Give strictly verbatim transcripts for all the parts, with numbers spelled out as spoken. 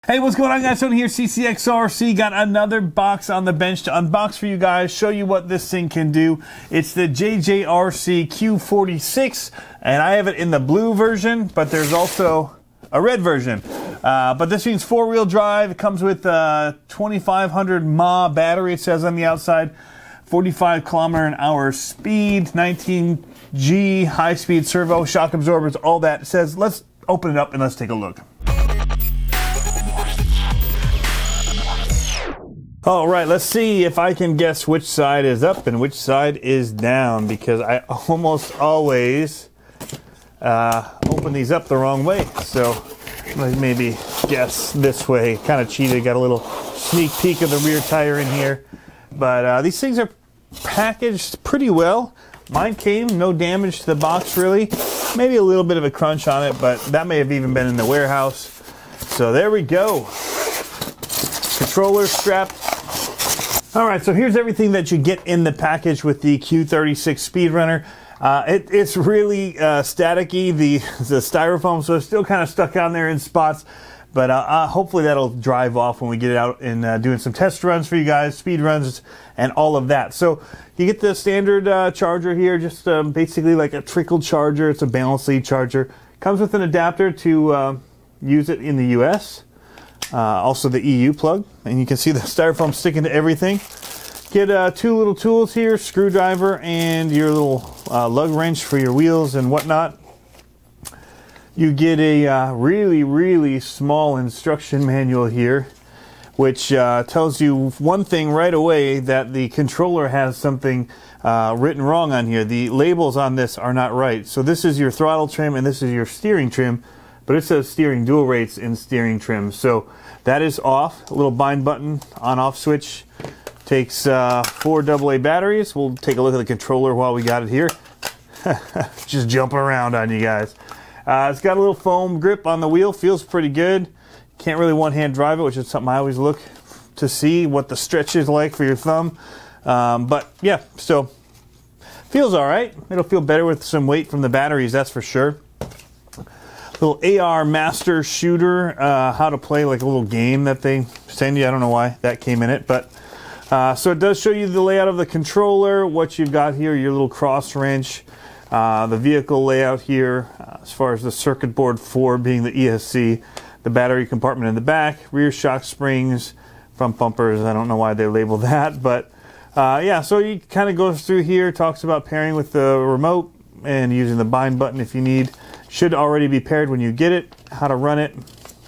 Hey, what's going on, guys? Tony here, C C X R C. Got another box on the bench to unbox for you guys, show you what this thing can do. It's the J J R C Q forty-six, and I have it in the blue version, but there's also a red version. Uh, but this thing's four-wheel drive. It comes with a twenty-five hundred mAh battery, it says on the outside. forty-five kilometer an hour speed, nineteen G high-speed servo, shock absorbers, all that. It says, let's open it up and let's take a look. All right, let's see if I can guess which side is up and which side is down, because I almost always uh, open these up the wrong way. So let's maybe guess this way. Kind of cheated, got a little sneak peek of the rear tire in here. But uh, these things are packaged pretty well. Mine came, no damage to the box really. Maybe a little bit of a crunch on it, but that may have even been in the warehouse. So there we go. Controller strapped. All right, so here's everything that you get in the package with the Q thirty-six Speed Runner. Uh, it, it's really uh, staticky, the, the styrofoam, so it's still kind of stuck on there in spots. But uh, uh, hopefully that'll drive off when we get it out and uh, doing some test runs for you guys, speed runs, and all of that. So you get the standard uh, charger here, just um, basically like a trickle charger. It's a balance lead charger. Comes with an adapter to uh, use it in the U S Uh, also the E U plug, and you can see the styrofoam sticking to everything. Get uh, two little tools here, screwdriver and your little uh, lug wrench for your wheels and whatnot. You get a uh, really, really small instruction manual here, which uh, tells you one thing right away, that the controller has something uh, written wrong on here. The labels on this are not right. So this is your throttle trim and this is your steering trim, but it says steering dual rates in steering trim. So that is off. A little bind button, on off switch. Takes uh, four double A batteries. We'll take a look at the controller while we got it here. Just jumping around on you guys. Uh, it's got a little foam grip on the wheel. Feels pretty good. Can't really one hand drive it, which is something I always look to see what the stretch is like for your thumb. Um, but yeah, so feels all right. It'll feel better with some weight from the batteries, that's for sure. Little A R master shooter, uh, how to play like a little game that they send you. I don't know why that came in it, but uh, so it does show you the layout of the controller, what you've got here, your little cross wrench, uh, the vehicle layout here, uh, as far as the circuit board four being the E S C, the battery compartment in the back, rear shock springs, front bumpers. I don't know why they label that, but uh, yeah, so you kind of goes through here, talks about pairing with the remote and using the bind button if you need. Should already be paired when you get it, how to run it,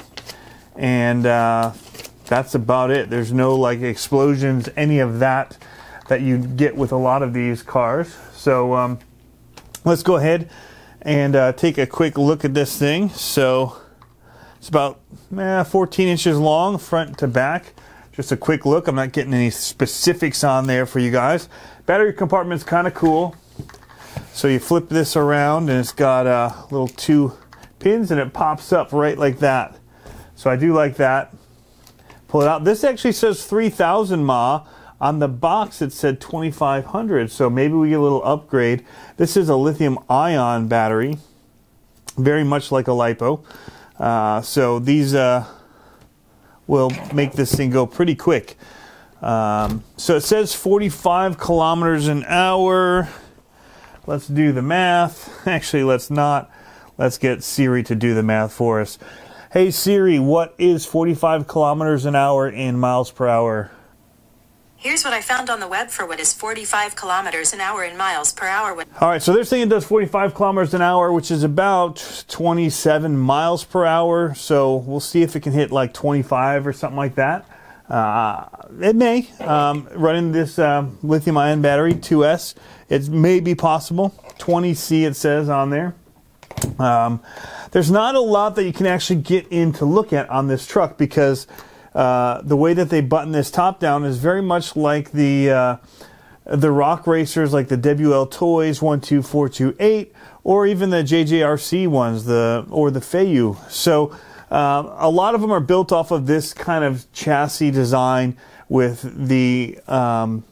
and uh, that's about it. There's no like explosions, any of that that you get with a lot of these cars. So um, let's go ahead and uh, take a quick look at this thing. So it's about eh, fourteen inches long, front to back. Just a quick look. I'm not getting any specifics on there for you guys. Battery compartment's kind of cool. So you flip this around and it's got uh, little two pins and it pops up right like that. So I do like that. Pull it out. This actually says three thousand mAh. On the box it said twenty-five hundred, so maybe we get a little upgrade. This is a lithium ion battery, very much like a LiPo. Uh, so these uh, will make this thing go pretty quick. Um, so it says forty-five kilometers an hour. Let's do the math. Actually, let's not. Let's get Siri to do the math for us. Hey Siri, what is forty-five kilometers an hour in miles per hour? Here's what I found on the web for what is forty-five kilometers an hour in miles per hour. All right, so they're saying it does forty-five kilometers an hour, which is about twenty-seven miles per hour. So we'll see if it can hit like twenty-five or something like that. Uh, it may. Um, running this uh, lithium ion battery, two S, it may be possible. twenty C it says on there. Um, there's not a lot that you can actually get in to look at on this truck, because uh, the way that they button this top down is very much like the uh, the rock racers, like the W L Toys one two four two eight, or even the J J R C ones, the or the Feiyu. So uh, a lot of them are built off of this kind of chassis design with the um,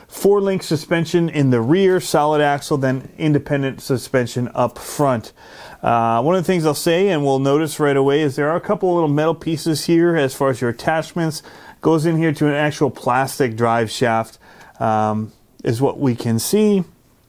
four link suspension in the rear, solid axle, then independent suspension up front. Uh, one of the things I'll say, and we'll notice right away, is there are a couple little metal pieces here as far as your attachments. Goes in here to an actual plastic drive shaft, um, is what we can see.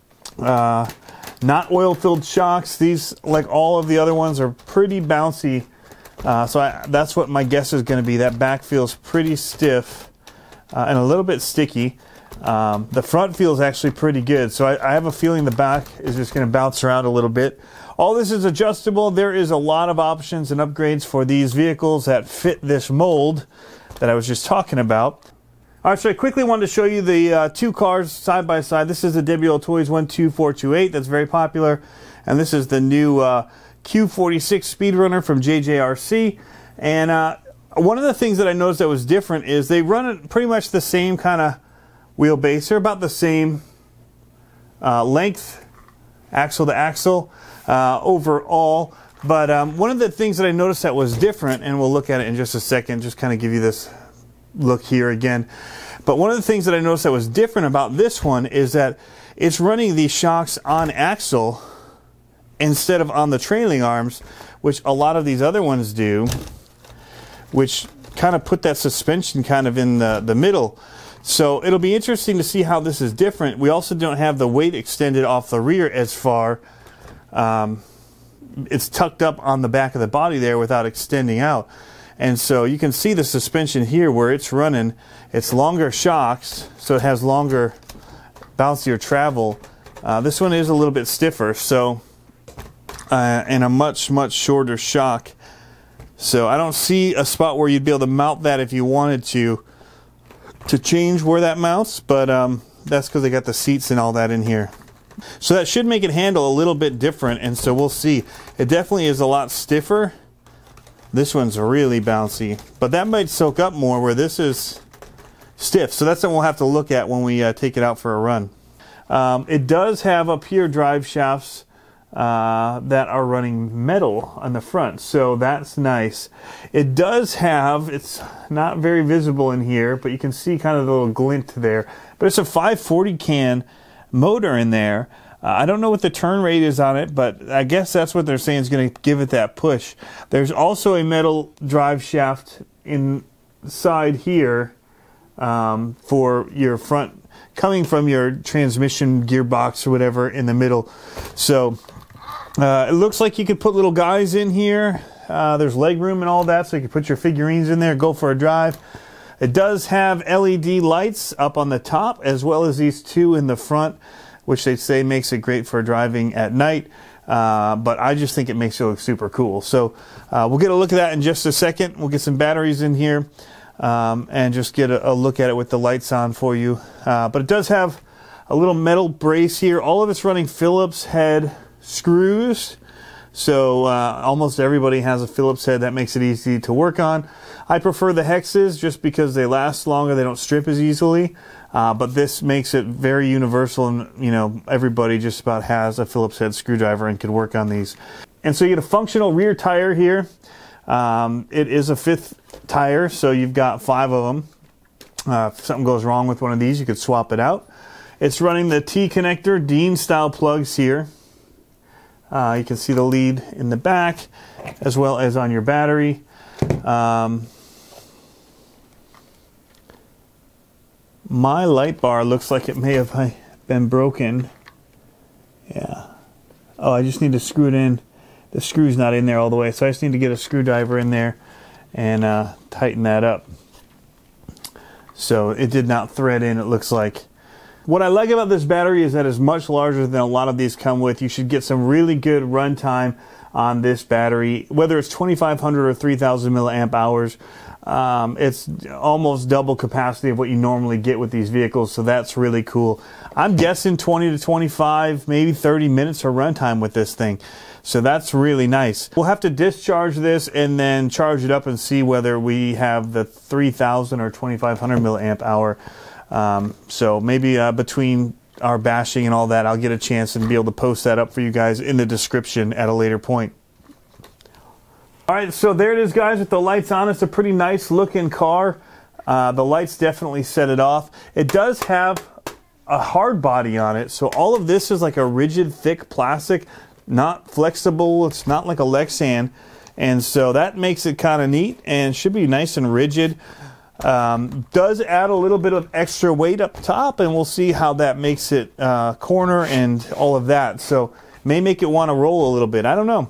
Uh, not oil-filled shocks. These, like all of the other ones, are pretty bouncy. Uh, so I, that's what my guess is going to be. That back feels pretty stiff uh, and a little bit sticky. Um, the front feels actually pretty good. So I, I have a feeling the back is just going to bounce around a little bit. All this is adjustable. There is a lot of options and upgrades for these vehicles that fit this mold that I was just talking about. All right, so I quickly wanted to show you the uh, two cars side by side. This is the W L Toys one two four two eight that's very popular. And this is the new uh, Q forty-six Speed Runner from J J R C. And uh, one of the things that I noticed that was different is they run it pretty much the same kind of wheelbase. They're about the same uh, length, axle to axle, uh, overall. But um, one of the things that I noticed that was different, and we'll look at it in just a second, just kind of give you this look here again. But one of the things that I noticed that was different about this one is that it's running these shocks on axle instead of on the trailing arms, which a lot of these other ones do, which kind of put that suspension kind of in the, the middle. So it'll be interesting to see how this is different. We also don't have the weight extended off the rear as far. Um, it's tucked up on the back of the body there without extending out. And so you can see the suspension here where it's running. It's longer shocks, so it has longer, bouncier travel. Uh, this one is a little bit stiffer, so uh, and a much, much shorter shock. So I don't see a spot where you'd be able to mount that if you wanted to, to change where that mounts, but um, that's because they got the seats and all that in here. So that should make it handle a little bit different, and so we'll see. It definitely is a lot stiffer. This one's really bouncy, but that might soak up more where this is stiff. So that's something we'll have to look at when we uh, take it out for a run. Um, it does have up here drive shafts uh, that are running metal on the front, so that's nice. It does have, it's not very visible in here, but you can see kind of the little glint there. But it's a five forty can motor in there. Uh, I don't know what the turn rate is on it, but I guess that's what they're saying is going to give it that push. There's also a metal drive shaft inside here um, for your front, coming from your transmission gearbox or whatever in the middle. So uh, it looks like you could put little guys in here. Uh, there's leg room and all that, so you can put your figurines in there, go for a drive. It does have L E D lights up on the top, as well as these two in the front, which they say makes it great for driving at night. Uh, but I just think it makes it look super cool. So uh, we'll get a look at that in just a second. We'll get some batteries in here um, and just get a, a look at it with the lights on for you. Uh, but it does have a little metal brace here. All of it's running Phillips head screws. So uh, almost everybody has a Phillips head. That makes it easy to work on. I prefer the hexes just because they last longer. They don't strip as easily. Uh, but this makes it very universal, and you know, everybody just about has a Phillips head screwdriver and could work on these. And so you get a functional rear tire here. Um, it is a fifth tire, so you've got five of them. Uh, if something goes wrong with one of these, you could swap it out. It's running the T connector Dean style plugs here. Uh, you can see the lead in the back as well as on your battery. Um, my light bar looks like it may have been broken. Yeah. Oh, I just need to screw it in. The screw's not in there all the way, so I just need to get a screwdriver in there and uh, tighten that up. So it did not thread in, it looks like. What I like about this battery is that it's much larger than a lot of these come with. You should get some really good run time on this battery, whether it's twenty-five hundred or three thousand milliamp hours. Um, it's almost double capacity of what you normally get with these vehicles, so that's really cool. I'm guessing twenty to twenty-five, maybe thirty minutes of runtime with this thing. So that's really nice. We'll have to discharge this and then charge it up and see whether we have the three thousand or twenty-five hundred milliamp hour. Um, so maybe uh, between our bashing and all that, I'll get a chance and be able to post that up for you guys in the description at a later point. All right, so there it is, guys, with the lights on. It's a pretty nice looking car. Uh, the lights definitely set it off. It does have a hard body on it. So all of this is like a rigid, thick plastic, not flexible. It's not like a Lexan. And so that makes it kind of neat and should be nice and rigid. Um, does add a little bit of extra weight up top, and we'll see how that makes it uh, corner and all of that. So may make it want to roll a little bit. I don't know.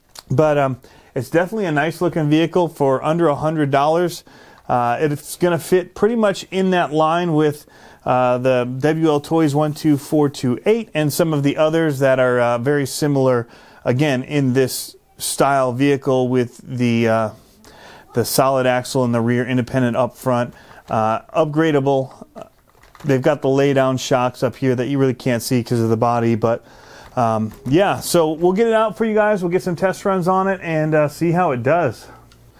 But um, it's definitely a nice looking vehicle for under a hundred dollars. Uh, it's going to fit pretty much in that line with uh, the W L Toys one two four two eight and some of the others that are uh, very similar, again, in this style vehicle with the uh, the solid axle in the rear, independent up front, uh, upgradable. They've got the lay down shocks up here that you really can't see because of the body, but um, yeah, so we'll get it out for you guys. We'll get some test runs on it and uh, see how it does.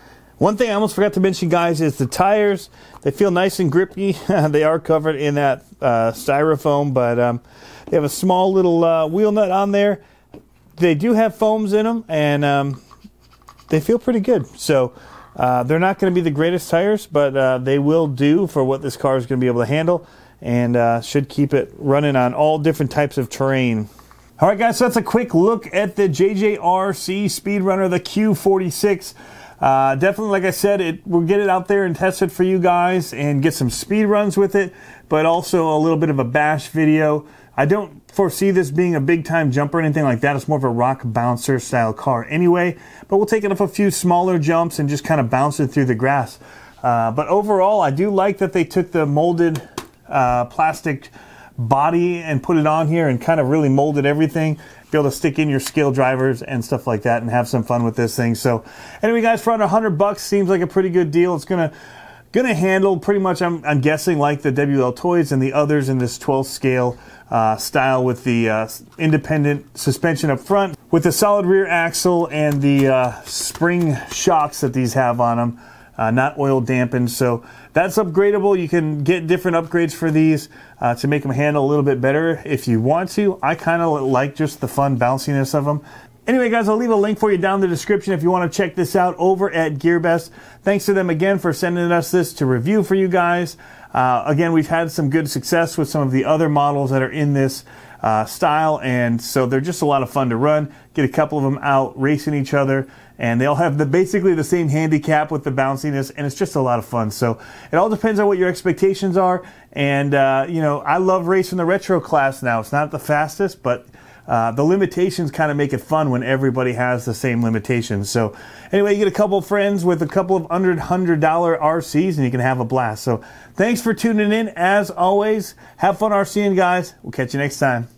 One thing I almost forgot to mention, guys, is the tires. They feel nice and grippy. They are covered in that uh, styrofoam, but um, they have a small little uh, wheel nut on there. They do have foams in them, and um, they feel pretty good. So uh, they're not going to be the greatest tires, but uh, they will do for what this car is going to be able to handle, and uh, should keep it running on all different types of terrain. All right, guys, so that's a quick look at the J J R C Speed Runner, the Q forty-six. Uh, definitely, like I said, it, we'll get it out there and test it for you guys and get some speed runs with it, but also a little bit of a bash video. I don't foresee this being a big time jumper or anything like that. It's more of a rock bouncer style car anyway, but we'll take it up a few smaller jumps and just kind of bounce it through the grass. Uh, but overall, I do like that they took the molded uh, plastic body and put it on here and kind of really molded everything. Be able to stick in your scale drivers and stuff like that and have some fun with this thing. So anyway, guys, for under a hundred bucks, seems like a pretty good deal. It's gonna gonna handle pretty much, I'm, I'm guessing, like the W L Toys and the others in this twelfth scale uh, style, with the uh, independent suspension up front, with the solid rear axle and the uh, spring shocks that these have on them. Uh, not oil dampened, so that's upgradable. You can get different upgrades for these uh, to make them handle a little bit better if you want to. I kind of like just the fun bounciness of them. Anyway, guys, I'll leave a link for you down in the description if you want to check this out over at Gearbest. Thanks to them again for sending us this to review for you guys. Uh, again, we've had some good success with some of the other models that are in this uh, style, and so they're just a lot of fun to run. Get a couple of them out racing each other, and they all have the basically the same handicap with the bounciness, and it's just a lot of fun. So it all depends on what your expectations are, and uh, you know, I love racing the retro class now. It's not the fastest, but uh, the limitations kind of make it fun when everybody has the same limitations. So anyway, you get a couple of friends with a couple of under one hundred dollar R Cs, and you can have a blast. So thanks for tuning in. As always, have fun RCing, guys. We'll catch you next time.